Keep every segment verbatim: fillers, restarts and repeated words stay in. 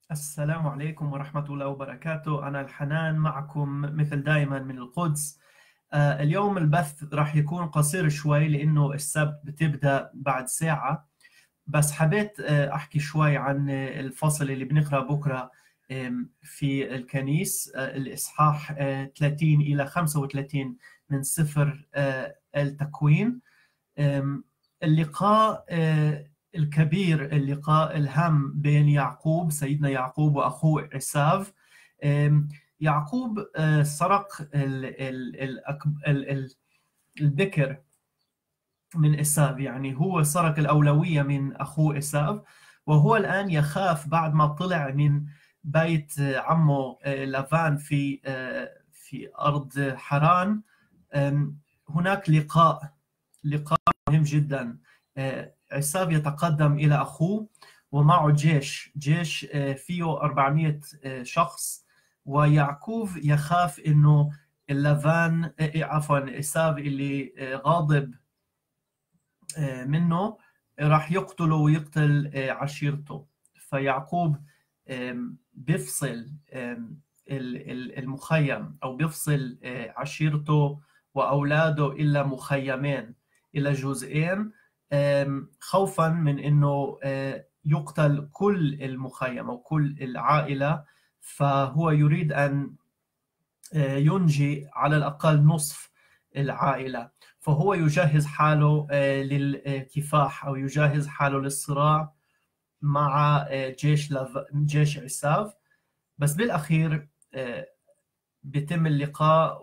السلام عليكم ورحمة الله وبركاته. أنا الحنان معكم مثل دائما من القدس. آه، اليوم البث راح يكون قصير شوي لأنه السبت بتبدأ بعد ساعة. بس حبيت آه، أحكي شوي عن آه، الفصل اللي بنقرأ بكرة آم، في الكنيس، آه، الإصحاح آه، ثلاثين إلى خمسة وثلاثين من سفر آه، التكوين. آم، اللقاء آه، الكبير، اللقاء الهام بين يعقوب سيدنا يعقوب وأخوه عساف. آم، يعقوب آه، سرق ال- ال- الأكب- ال- ال- البكر من إساف، يعني هو سرق الأولوية من أخوه إساف، وهو الآن يخاف بعد ما طلع من بيت آه، عمه آه، لافان في آه، في أرض حران. آم، هناك لقاء لقاء مهم جدا. آه، عساف يتقدم إلى أخوه ومعه جيش جيش آه، فيه أربعمائة آه، شخص، ويعقوب يخاف إنه اللافان آه، عفوا عساف اللي آه، غاضب آه، منه راح يقتله ويقتل آه، عشيرته. فيعقوب آم، بيفصل آم، ال- ال- المخيم، أو بيفصل آه، عشيرته وأولاده إلى مخيمين، إلى جزئين، آم، خوفا من أنه آه، يقتل كل المخيم أو كل العائلة. فهو يريد أن آه، ينجي على الأقل نصف العائلة. فهو يجهز حاله آه، للكفاح، أو يجهز حاله للصراع مع آه، جيش لف... جيش عساف. بس بالأخير آه، بيتم اللقاء،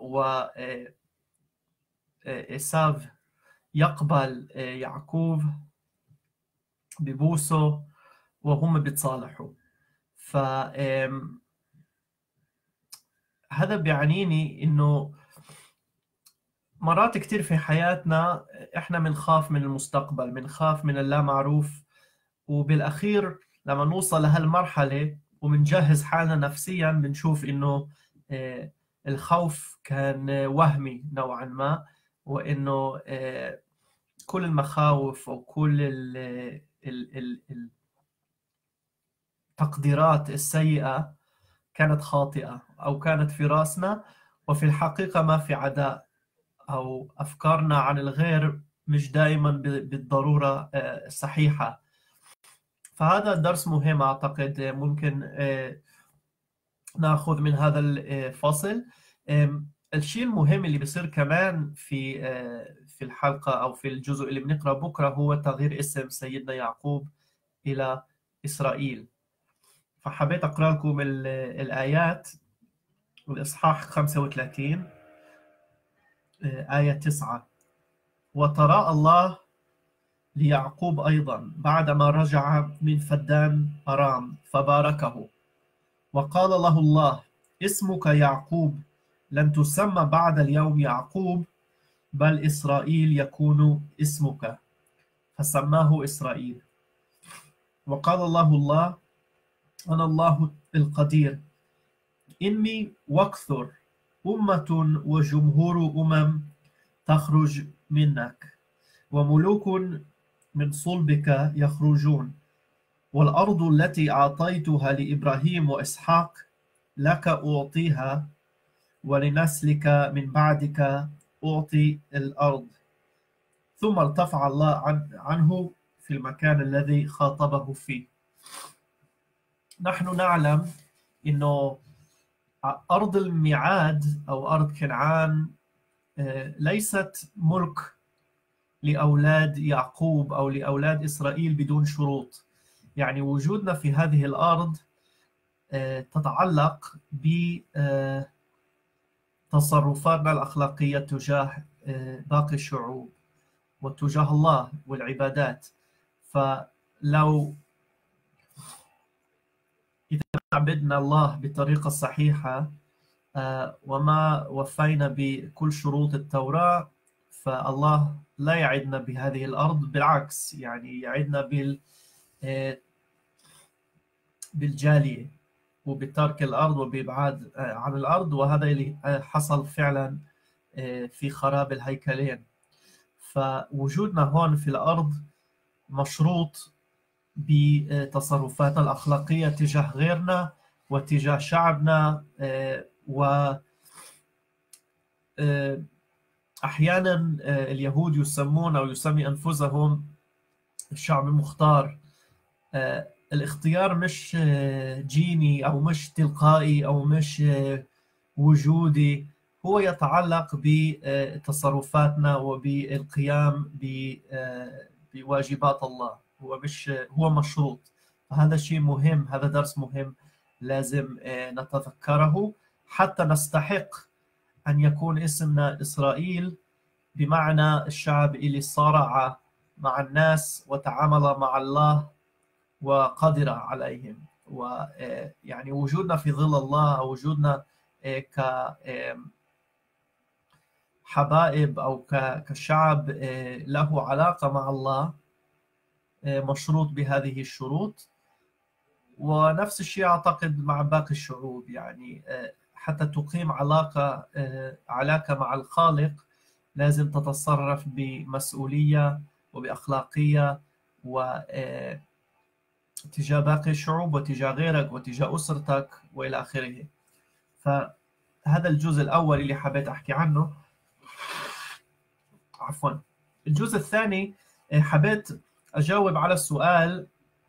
وعساف يقبل آه، يعقوب ببوسه وهم بيتصالحوا. فهذا بيعنيني إنه مرات كتير في حياتنا إحنا بنخاف من المستقبل، بنخاف من اللامعروف، وبالأخير لما نوصل لهالمرحلة ومنجهز حالنا نفسيا بنشوف إنه آه، الخوف كان وهمي نوعا ما، وإنه آه، كل المخاوف وكل ال- ال- ال- التقديرات السيئة كانت خاطئة أو كانت في راسنا، وفي الحقيقة ما في عداء، أو أفكارنا عن الغير مش دائما ب- بالضرورة آه، صحيحة. فهذا درس مهم أعتقد آه، ممكن آه، ناخذ من هذا الفصل. آم، الشيء المهم اللي بيصير كمان في آه، في الحلقة أو في الجزء اللي بنقرأ بكرة هو تغيير اسم سيدنا يعقوب إلى إسرائيل. فحبيت أقرأ لكم ال- الآيات. الإصحاح خمسة وثلاثين آه، آية تسعة: وتراءى الله ليعقوب أيضا بعدما رجع من فدان أرام فباركه، وقال له الله: اسمك يعقوب، لن تسمى بعد اليوم يعقوب، بل إسرائيل يكون اسمك. فسماه إسرائيل. وقال الله الله: أنا الله القدير، إني واكثر، أمة وجمهور أمم تخرج منك، وملوك من صلبك يخرجون. والأرض التي أعطيتها لإبراهيم وإسحاق لك أعطيها، ولنسلك من بعدك أعطي الأرض. ثم ارتفع الله عن عنه في المكان الذي خاطبه فيه. نحن نعلم أنه أرض الميعاد أو أرض كنعان آه، ليست ملك لأولاد يعقوب أو لأولاد إسرائيل بدون شروط. يعني وجودنا في هذه الأرض آه، تتعلق بتصرفاتنا الأخلاقية تجاه آه، باقي الشعوب وتجاه الله والعبادات. فلو إذا عبدنا الله بالطريقة الصحيحة آه، وما وفينا بكل شروط التوراة، فالله لا يعدنا بهذه الأرض، بالعكس يعني يعدنا بال آه، بالجالية وبترك الأرض وبإبعاد آه، عن الأرض. وهذا اللي آه، حصل فعلا آه، في خراب الهيكلين. فوجودنا هون في الأرض مشروط بتصرفاتنا الأخلاقية تجاه غيرنا وتجاه شعبنا. و أحيانا اليهود يسمون أو يسمي أنفسهم الشعب المختار. الاختيار مش جيني أو مش تلقائي أو مش وجودي، هو يتعلق بتصرفاتنا وبالقيام بواجبات الله، هو مش هو مشروط. فهذا شيء مهم، هذا درس مهم لازم نتذكره حتى نستحق أن يكون اسمنا إسرائيل، بمعنى الشعب اللي صارع مع الناس وتعامل مع الله وقدر عليهم. ويعني وجودنا في ظل الله أو وجودنا كحبائب أو كشعب له علاقة مع الله مشروط بهذه الشروط. ونفس الشيء أعتقد مع باقي الشعوب، يعني حتى تقيم علاقة علاقة مع الخالق لازم تتصرف بمسؤولية وبأخلاقية و تجاه باقي الشعوب وتجاه غيرك وتجاه أسرتك وإلى آخره. فهذا الجزء الأول اللي حبيت أحكي عنه. عفوا. الجزء الثاني حبيت أجاوب على السؤال،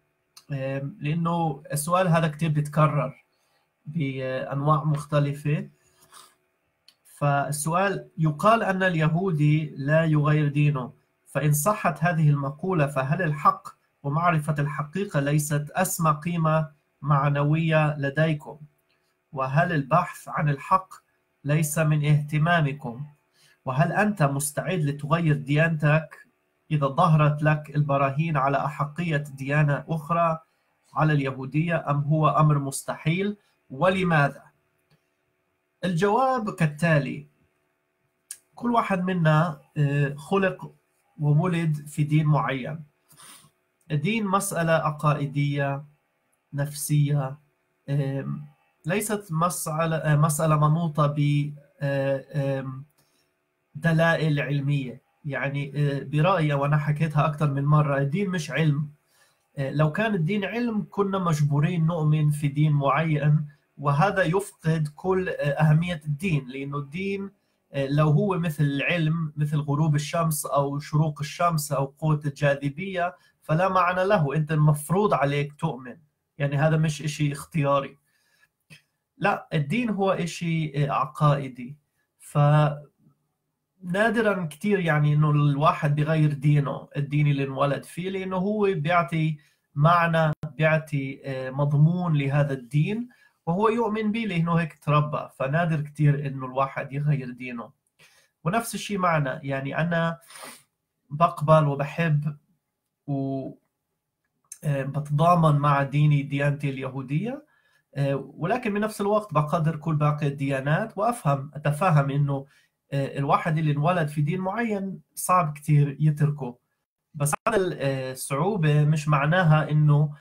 لأنه السؤال هذا كتير بيتكرر بأنواع مختلفة. فالسؤال: يقال أن اليهودي لا يغير دينه، فإن صحت هذه المقولة فهل الحق ومعرفة الحقيقة ليست أسمى قيمة معنوية لديكم؟ وهل البحث عن الحق ليس من اهتمامكم؟ وهل أنت مستعد لتغير ديانتك إذا ظهرت لك البراهين على أحقية ديانة أخرى على اليهودية، أم هو أمر مستحيل؟ ولماذا؟ الجواب كالتالي: كل واحد منا خلق وولد في دين معين. الدين مسألة عقائدية نفسية، ليست مسألة مسألة منوطة بدلائل علمية. يعني برأيي، وأنا حكيتها أكثر من مرة، الدين مش علم. لو كان الدين علم كنا مجبورين نؤمن في دين معين، وهذا يفقد كل أهمية الدين، لأنه الدين لو هو مثل العلم، مثل غروب الشمس أو شروق الشمس أو قوة الجاذبية، فلا معنى له. أنت المفروض عليك تؤمن، يعني هذا مش إشي اختياري. لا، الدين هو إشي عقائدي. فنادرا كتير يعني إنه الواحد بيغير دينه، الدين اللي انولد فيه، لأنه هو بيعطي معنى، بيعطي مضمون لهذا الدين وهو يؤمن به لأنه هيك تربى. فنادر كتير إنه الواحد يغير دينه. ونفس الشيء معنا، يعني أنا بقبل وبحب وبتضامن مع ديني، ديانتي اليهودية، ولكن بنفس الوقت بقدر كل باقي الديانات، وأفهم أتفهم إنه الواحد اللي انولد في دين معين صعب كتير يتركه. بس هذا الصعوبة مش معناها إنه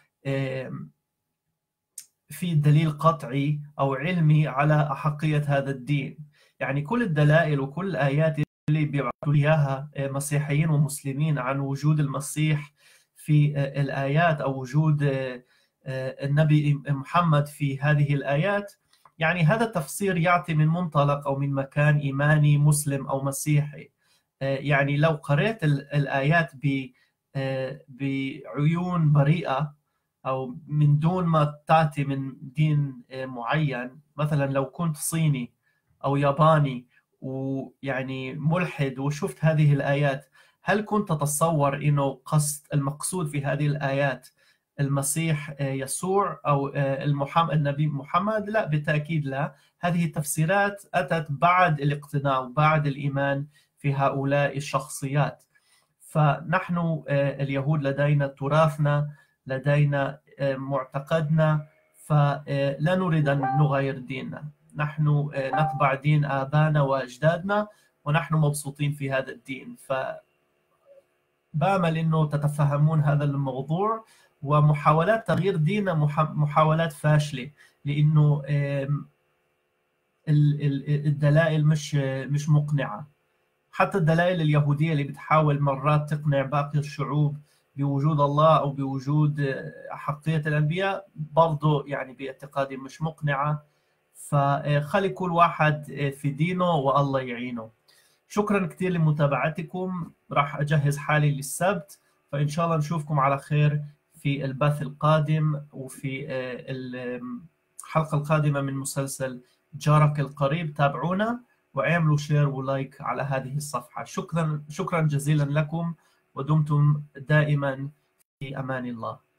في دليل قطعي أو علمي على أحقية هذا الدين. يعني كل الدلائل وكل الآيات اللي بيبعثوا إياها مسيحيين ومسلمين عن وجود المسيح في الآيات أو وجود النبي محمد في هذه الآيات، يعني هذا التفسير يعطي من منطلق أو من مكان إيماني مسلم أو مسيحي. يعني لو قرأت الآيات بعيون بريئة أو من دون ما تأتي من دين معين، مثلا لو كنت صيني أو ياباني ويعني ملحد وشفت هذه الآيات، هل كنت تتصور إنه قصد المقصود في هذه الآيات المسيح يسوع أو المحمد النبي محمد؟ لا، بالتأكيد لا. هذه التفسيرات أتت بعد الاقتناع وبعد الإيمان في هؤلاء الشخصيات. فنحن اليهود لدينا تراثنا، لدينا معتقدنا، فلا نريد أن نغير ديننا. نحن نتبع دين آبائنا وأجدادنا ونحن مبسوطين في هذا الدين. فبأمل أنه تتفهمون هذا الموضوع. ومحاولات تغيير ديننا محاولات فاشلة، لأنه الدلائل مش مش مقنعة. حتى الدلائل اليهودية اللي بتحاول مرات تقنع باقي الشعوب بوجود الله أو بوجود حقية الأنبياء برضه يعني باعتقادي مش مقنعة. فخلي كل واحد في دينه والله يعينه. شكرا كثير لمتابعتكم. راح أجهز حالي للسبت، فإن شاء الله نشوفكم على خير في البث القادم وفي الحلقة القادمة من مسلسل جارك القريب. تابعونا واعملوا شير ولايك على هذه الصفحة. شكرا شكرا جزيلا لكم، ودمتم دائما في أمان الله.